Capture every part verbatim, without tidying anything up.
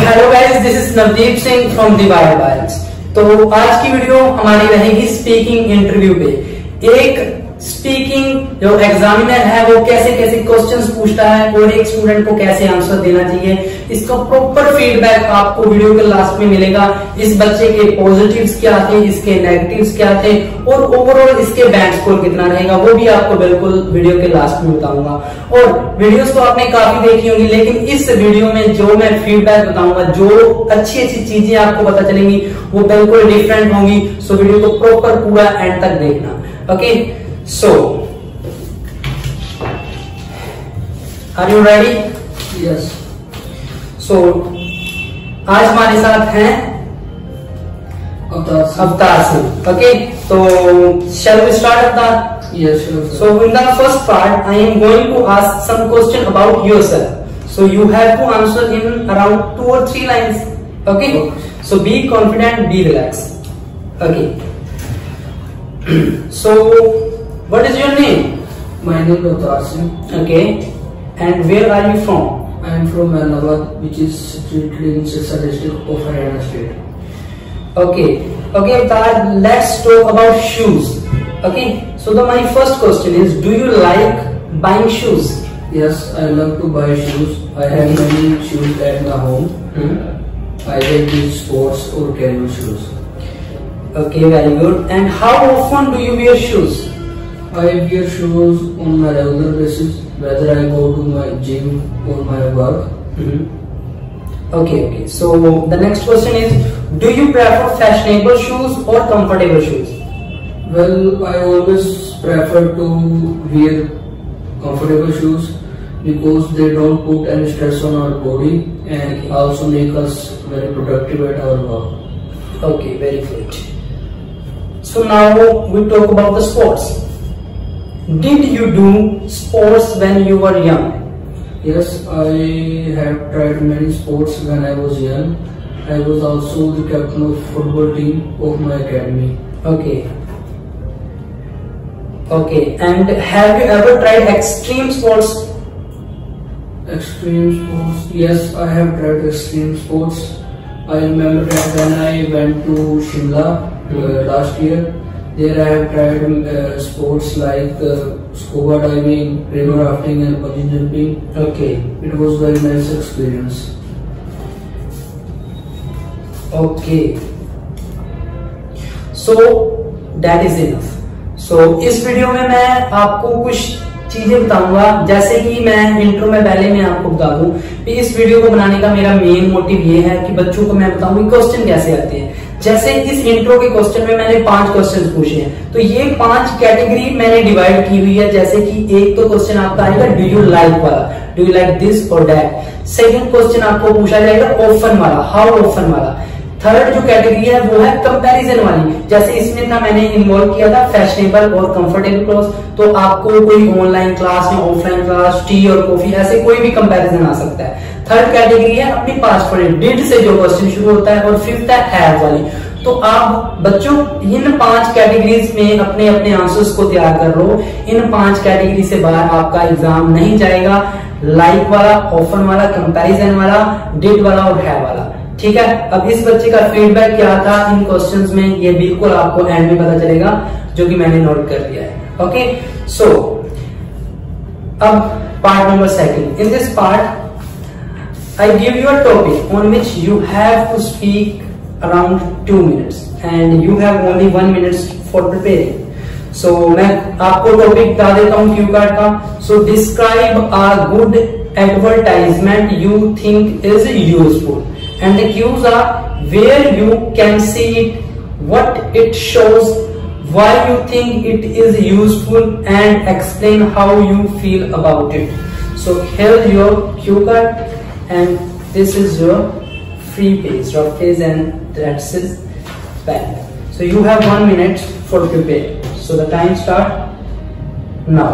Hello guys, this is Navdeep Singh from Diwar Bytes. तो आज की वीडियो हमारी रहेगी स्पीकिंग इंटरव्यू पे। एक स्पीकिंग जो एग्जामिनर है वो कैसे कैसे क्वेश्चंस पूछता है और एक स्टूडेंट को कैसे आंसर देना चाहिए, इसका प्रॉपर फीडबैक आपको वीडियो के लास्ट में मिलेगा। इस बच्चे के पॉजिटिव्स क्या थे, इसके नेगेटिव्स क्या थे और ओवरऑल इसके बैंक स्कोर कितना रहेगा, वो भी आपको बिल्कुल वीडियो के लास्ट में बताऊंगा। और वीडियोस तो आपने काफी देखी होंगी, लेकिन इस वीडियो में जो मैं फीडबैक बताऊंगा, जो अच्छी अच्छी चीजें आपको पता चलेंगी, वो बिल्कुल डिफरेंट होंगी। सो वीडियो को प्रॉपर पूरा एंड तक देखना। Okay, so are you ready? Yes. So आज हमारे साथ हैं अवतार सिंह। अवतार सिंह। ओके, तो shall we start, Avtar? Yes, sure. Sir. So in the first part I am going to ask some question about yourself, so you have to answer in around two or three lines. Okay, Okay. So be confident, be relaxed. Okay. So what is your name? My name is Avtaar Singh. Okay. And where are you from? I am from Ahmedabad, which is situated in Sirsa district of Haryana state. Okay. Okay, Avtar, let's talk about shoes. Okay. So the my first question is, do you like buying shoes? Yes, I love to buy shoes. I have many shoes at my home. Hmm. Either be sports or casual shoes. Okay, very good. And how often do you wear shoes? I wear shoes on a regular basis, whether I go to my gym or my work. Mm-hmm. Okay, okay. So the next question is, do you prefer fashionable shoes or comfortable shoes? Well, I always prefer to wear comfortable shoes because they don't put any stress on our body and also make us very productive at our work. Okay, very good. So now we talk about the sports. Did you do sports when you were young? Yes, I have tried many sports when I was young. I was also the captain of football team of my academy. Okay. Okay, and have you ever tried extreme sports? Extreme sports? Yes, I have tried extreme sports. I remember that when I went to Shimla uh, last year, there I have tried uh, sports like uh, scuba diving, river rafting and bungee jumping. Okay. It was very nice experience. Okay. So that is enough. So इस video में मैं आपको कुछ चीजें बताऊंगा, जैसे कि मैं इंट्रो में पहले मैं आपको बता दूं कि इस वीडियो को बनाने का मेरा मेन मोटिव ये है कि बच्चों को मैं बताऊं कि क्वेश्चन कैसे आते हैं। जैसे इस इंट्रो के क्वेश्चन में मैंने पांच क्वेश्चन पूछे हैं, तो ये पांच कैटेगरी मैंने डिवाइड की हुई है। जैसे कि एक तो क्वेश्चन आपका आएगा डू यू लाइक वाला, डू यू लाइक दिस और दैट। सेकंड क्वेश्चन आपको पूछा जाएगा ऑफन वाला, हाउ ऑफन वाला। थर्ड जो कैटेगरी है वो है कंपैरिजन वाली, जैसे इसमें था मैंने इन्वॉल्व किया था फैशनेबल और कंफर्टेबल क्लॉथ। तो आपको कोई ऑनलाइन क्लास या ऑफलाइन क्लास, टी और कॉफी, ऐसे कोई भी कंपैरिजन आ सकता है। थर्ड कैटेगरी है अपनी पास्ट वाली, डिड से जो क्वेश्चन शुरू होता है, और फिफ्थ है हैव वाली। तो आप बच्चों इन पांच कैटेगरीज में अपने अपने आंसर्स को तैयार कर लो। इन पांच कैटेगरी से बाहर आपका एग्जाम नहीं जाएगा। लाइक वाला, ऑफन वाला, कंपैरिजन वाला, डिड वाला और हैव वाला। ठीक है, अब इस बच्चे का फीडबैक क्या था इन क्वेश्चंस में, ये बिल्कुल आपको एंड में पता चलेगा, जो कि मैंने नोट कर लिया है। ओके, सो अब part number second. In this part I give you a topic on which you have to speak around two minutes and you have only one minute for preparing. So मैं आपको topic बता देता हूँ cue card का। So describe a good advertisement you think is useful, and the cues are where you can see it, what it shows, why you think it is useful, and explain how you feel about it. So here's your cue card and this is your free page, rough page, and that's his pen. So you have one minute for prepare. So the time start now.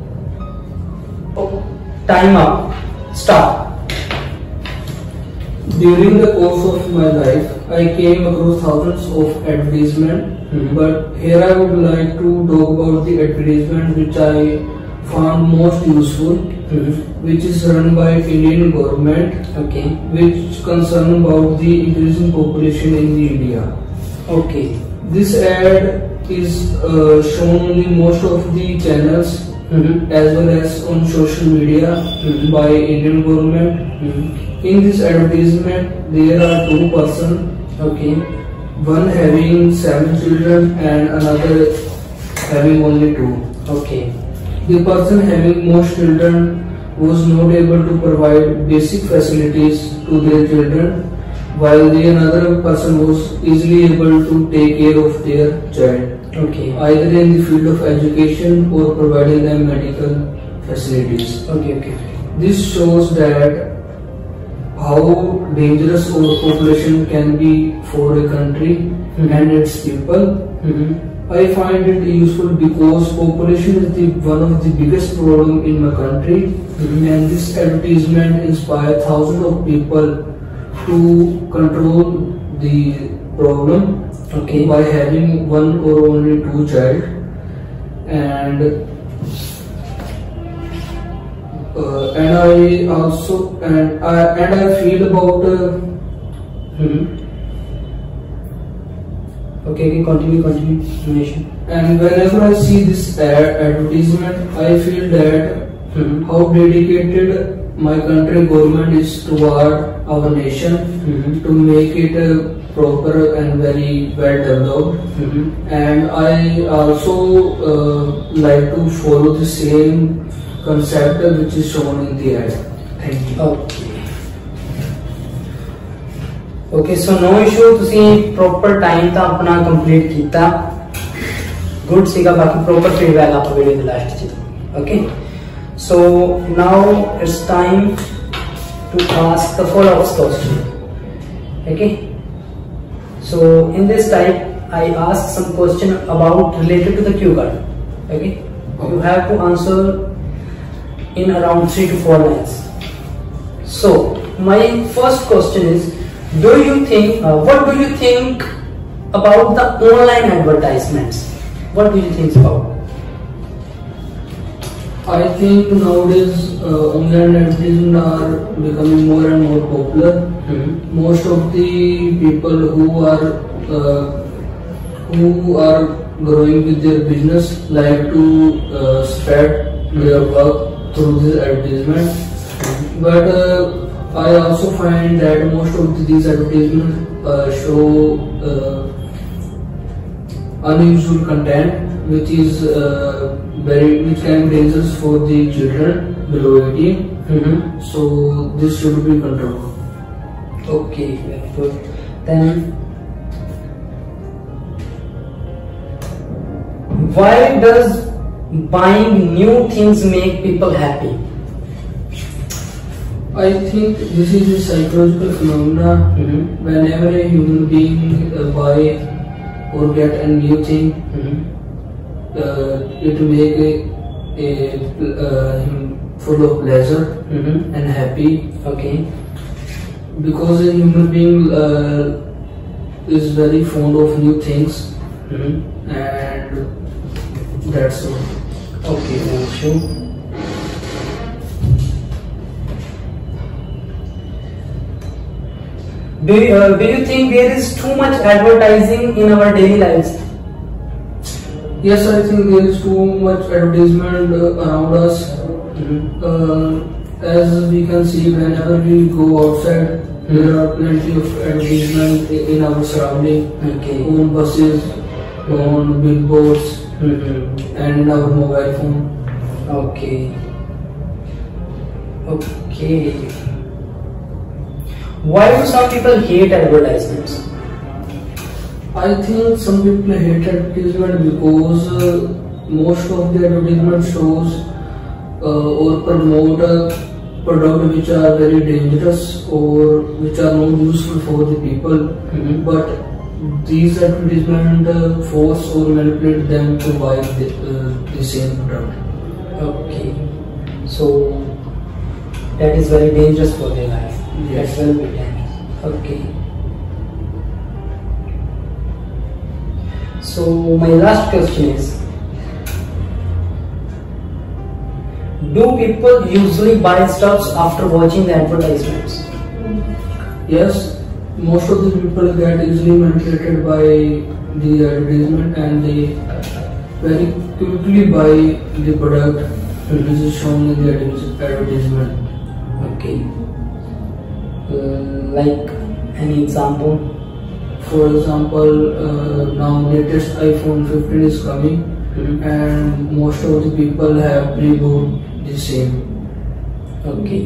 Oh, time up. Start. During the course of my life, I came across thousands of advertisements, Mm-hmm. but here I would like to talk about the advertisement which I found most useful, Mm-hmm. which is run by Indian government, Okay. which concern about the increasing population in the India. Okay. This ad is uh, shown on the most of the channels, Mm-hmm. as well as on social media, Mhm. by Indian government. Mm-hmm. In this advertisement, there are two persons, Okay. one having seven children and another having only two. Okay. The person having most children was not able to provide basic facilities to their children, while the another person was easily able to take care of their child, Okay. either in the field of education or providing them medical facilities. Okay. Okay. This shows that how dangerous overpopulation can be for a country Mhm. and its people. Mm-hmm. I find it useful because population is the one of the biggest problem in my country, Mhm. and this advertisement inspired thousands of people to control the problem Okay. by having one or only two child. And uh, and I also and I and I feel about uh, Mm-hmm. Okay. Okay. Continue. Continue. No issue. and whenever I see this ad advertisement, I feel that Mm-hmm. how dedicated my country government is toward our nation Mm-hmm. to make it uh, proper and very well developed. Mm-hmm. And I also uh, like to follow the same concept which is shown in the ad. Thank you. Okay. Okay, so no issue. ਤੁਸੀਂ proper time ਤਾਂ ਆਪਣਾ complete ਕੀਤਾ, good ਸੀਗਾ। ਬਾਕੀ proper feedback ਆਪਾਂ video ਦੇ last ਚ। Okay, so now it's time to ask the follow up question. Okay, so in this type I ask some question about related to the cue card. Okay, you have to answer in around three to four lines. So my first question is, do you think uh, what do you think about the online advertisements? What do you think about? I think nowadays uh, online advertisements are becoming more and more popular. Mm-hmm. Most of the people who are uh, who are growing with their business like to uh, spread their work through this advertisement. But uh, I also find that most of these advertisements uh, show uh, unusual content, which is uh, very which can be dangerous for the children below eighteen. Mm-hmm. So this should be controlled. Okay, very good. Then why does buying new things make people happy? I think this is a psychological phenomena. Mm-hmm. Whenever a human being uh, buy or get a new thing, Mm-hmm. uh, it make a, a uh, him full of pleasure Mm-hmm. and happy, Okay. because a human being uh, is very fond of new things, Mm-hmm. and that's all. Okay, no issue. Do you, uh, do you think there is too much advertising in our daily lives? Yes, I think there is too much advertisement uh, around us. Mm-hmm. Uh, as we can see, whenever we go outside, Hmm. there are plenty of advertisement i- in our surrounding, Okay. on buses, on billboards, Mm-hmm. and in our mobile phone. Okay. Okay. Why do some people hate advertisements? I think some people hate advertisement because uh, most of the advertisement shows uh, or promote a product which are very dangerous or which are not useful for the people. Mhm. But these advertisement uh, force or manipulate them to buy the, uh, the same product. Okay. So that is very dangerous for their life. Yes. That will be dangerous. Okay. So my last question is, do people usually buy stuffs after watching the advertisements? Yes, most of the people get easily manipulated by the advertisement and they very quickly buy the product which is shown in the advertisement. Okay. Uh, like any example? For example, uh, now latest iPhone fifteen is coming, mm-hmm. and most of the people have pre-bought the same. Okay.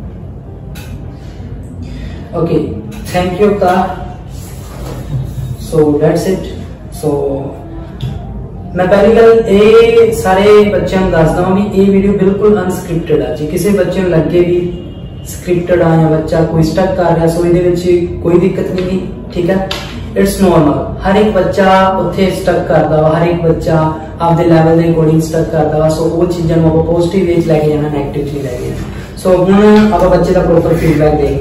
Okay. Thank you, Ka. So that's it. So मैं पहली गल ये सारे बच्चों को दस दवा भी ये वीडियो बिल्कुल अनस्क्रिप्टेड है। जी किसी बच्चे को लगे भी स्क्रिप्टेड आ या बच्चा कोई स्टक कर रहा सो ये कोई दिक्कत नहीं, ठीक है, इट्स नॉर्मल। हर एक बच्चा उत्थे स्टक करता वा, हर एक बच्चा आपके लैवल के अकॉर्डिंग स्टक करता वा। सो वो चीज़ों को पॉजिटिव वे लैके जाना, नैगेटिव च लैके जाना। सो हुण आप बच्चे का प्रॉपर फीडबैक देखते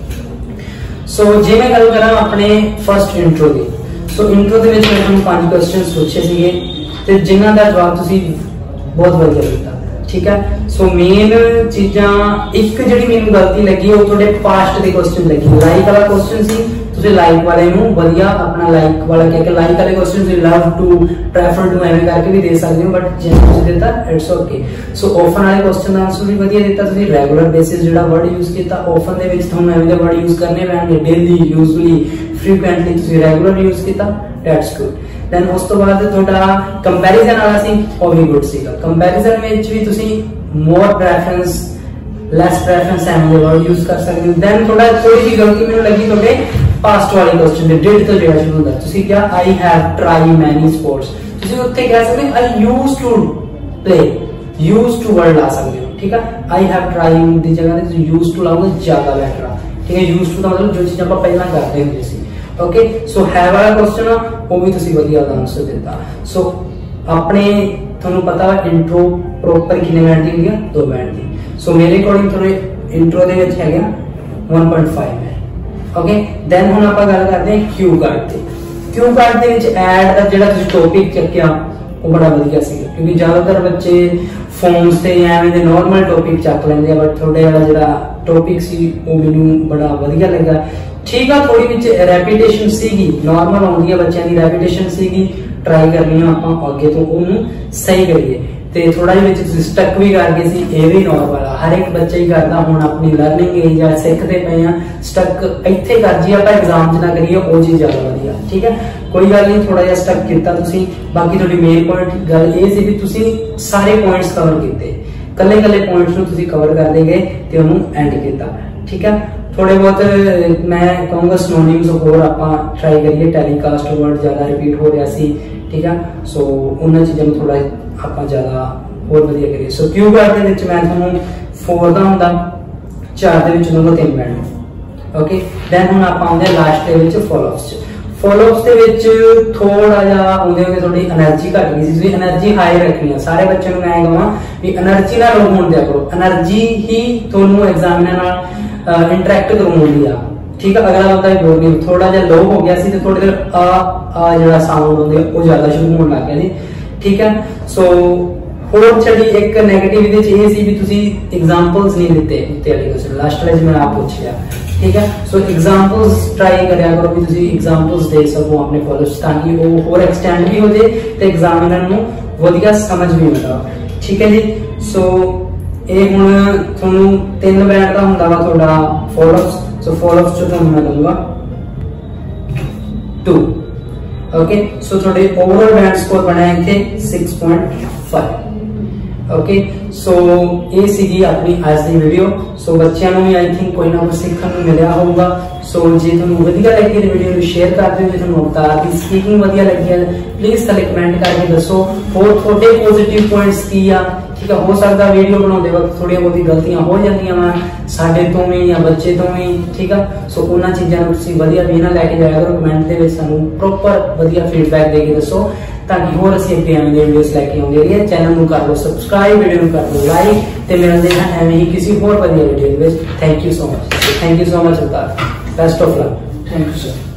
हैं। सो जे मैं गल करा अपने फर्स्ट इंट्रो की, सो इंट्रो के मैं पांच क्वेश्चन पूछे थे जिन्हों का जवाब तुसी बहुत वधिया दिता, ठीक है। सो मेन चीज़ा एक जी मैंने गलती लगी वो थोड़े पास्ट के क्वेश्चन लगी। लाइक वाला क्वेश्चन सी तुसी लाइक वाले वधिया अपना लाइक वाला कह के लाइक वाले question love to prefer to एवं करके भी दे सकते हो, बट जिन्हें दिता इट्स ओके। सो ऑफन वाले क्वेश्चन का आंसर भी वधिया दिता। तुसी रेगुलर बेसिस जो वर्ड यूज किया ऑफन के एवं के वर्ड यूज करने पैणगे, डेली यूजली फ्रीक्वेंटली तुसी रेगुलर यूज किया, दैट्स गुड। देन उस तो बाद थोड़ा कंपैरिजन वाला सी वो भी गुड सीगा। कंपैरिजन में भी तुसी मोर प्रेफरेंस लेस प्रेफरेंस एवं वर्ड यूज कर सकते हो। देन थोड़ा थोड़ी सी गलती मैंने लगी थोड़े पास्ट वाले क्वेश्चन दे डिड तो जेड़ा शुरू होंदा तुसी क्या I have try many sports, तुसी उत्थे कह सकते हो I used to play, used to word ला सकते हो, ठीक है। आई हैव ट्राई दी जगह ते तुसी यूज्ड टू लाओगे ज्यादा बेटर है, ठीक है। यूज्ड टू का मतलब जो चीज आप पहला करते हुंदे सी, ओके। सो है वाला क्वेश्चन आ वो भी तुसी वधिया आंसर दिता। सो अपने ਤੁਹਾਨੂੰ पता इंट्रो प्रॉपर कितने मिनट दी होंगी, दो मिनट दी। सो मेरे अकॉर्डिंग थोड़े इंट्रो दे विच है one point five minute, okay. Then हुण आपां गल करदे हां क्यू कार्ड ते। क्यू कार्ड दे विच ऐड दा जिहड़ा तुसीं टॉपिक चक्किया वो बड़ा वधिया सीगा, क्योंकि ज्यादातर बच्चे फोन्स ते एवें दे नॉर्मल टॉपिक चक लैंदे आ, बट थोड़े वाला जिहड़ा टॉपिक सी वो मैनूं बड़ा वधिया लगा, ठीक है। थोड़ी विच रेपिटेशन सीगी, नॉर्मल आउंदी है बच्चों की रेपिटेशन सीगी, ट्राई करनी आपां अगे तो ओनू सही करिए। ते थोड़ा जिहा विच स्टक भी कर गए सी, ये भी नॉर्मल है, हर एक बच्चा ही करता। हुण अपनी लर्निंग एज है, सीखते पे हैं, स्टक इत्थे कर जी आपां एग्जाम च ना करिए, वो चीज ज्यादा वधिया, ठीक है। कोई गल नहीं, थोड़ा जिहा स्टक किया तुसीं। बाकी थोड़ी मेन पॉइंट गल ये सी भी तुसीं सारे पॉइंट्स कवर कीते, कल्ले कल्ले पॉइंट्स नूं तुसीं कवर करदे गए ते ओनू एंड कीता, ठीक है। थोड़े बहुत मैं कहूँगा सिनोनिम्स होर आपां ट्राई करिए, टेलीकास्ट वर्ड ज्यादा रिपीट हो रहा सी, ठीक है। सो उन्होंने चीज़ों को थोड़ा आपां ज्यादा होर वधिया करिए। सो क्यू कार्ड दे विच मैं तुहानूं फोर दा हुंदा, चार दे विच दूंगा तीन मिनट, ओके। देन हुण आपां आउंदे लास्ट दे विच फॉलोअप्स च। फॉलोअप्स दे विच थोड़ा जिहा आउंदे होंदे थोड़ी एनर्जी घट गई सी, तुसीं एनर्जी हाई रखनी है। सारे बच्चों को मैं कहां भी एनर्जी ना लो होण दिया करो, एनर्जी ही तुहानूं एग्जामिनर नाल इंटरैक्ट करवाउंदी आ, ठीक है। अगला बंदा बोल नहीं थोड़ा जिहा लो हो गया सी ते थोड़ी देर आ आ जिहड़ा साउंड होंदे वो ज्यादा शुरू होण लग गया सी, ठीक है। सो होर छड़ी एक नेगेटिव इहदे च ये सी भी तुसीं एग्जांपल्स नहीं दित्ते उत्ते वाले क्वेश्चन लास्ट वाले च मैं आप पूछ लिया, ठीक है। सो एग्जांपल्स ट्राई करया करो भी तुसीं एग्जांपल्स दे सको अपने फॉलोअर्स ताकि वो होर एक्सटेंड भी हो जाए ते एग्जामिनर नूं वधिया समझ भी मिले, ठीक है जी। सो ये हुण तुहानूं तीन मिनट दा हुंदा वा तुहाडा फॉलोअप्स। सो फॉलोअप्स जो तुहानूं मैं दूंगा टू, ओके। सो थोड़े ओवरऑल बैंड स्कोर बना है इत्थे six point five, okay. So ये सीगी अपनी आज की वीडियो। सो बच्चों को भी आई थिंक कोई ना कोई सीखने को मिला होगा। सो जे तुहानूं वधिया लगी तो वीडियो को शेयर कर दिओ, जे तुहानूं अवतार की स्पीकिंग वधिया लगी है प्लीज थल्ले कमेंट करके दसो होर थोड़े पॉजिटिव पॉइंट्स की आ, ठीक है। हो सकता वीडियो बनाते वक्त थोड़ी बहुत गलतियां हो जांदियां वा साडे तो भी या बच्चे तो भी, ठीक है। सो उन्हां चीज़ां नूं तुसीं वधिया वे नाल लैके जाया करो, कमेंट दे विच सानूं प्रॉपर वधिया फीडबैक दे के दसो ताकि होर असीं अगे आने दी वीडियोस लैके आउंदे रहिए। चैनल नूं कर लो सबसक्राइब, वीडियो नूं कर लो लाइक ते मिलदे हां एवें ही किसी होर वधिया वीडियो दे विच। Thank you so much, thank you so much Avtar. Best of luck. Thank you, sir.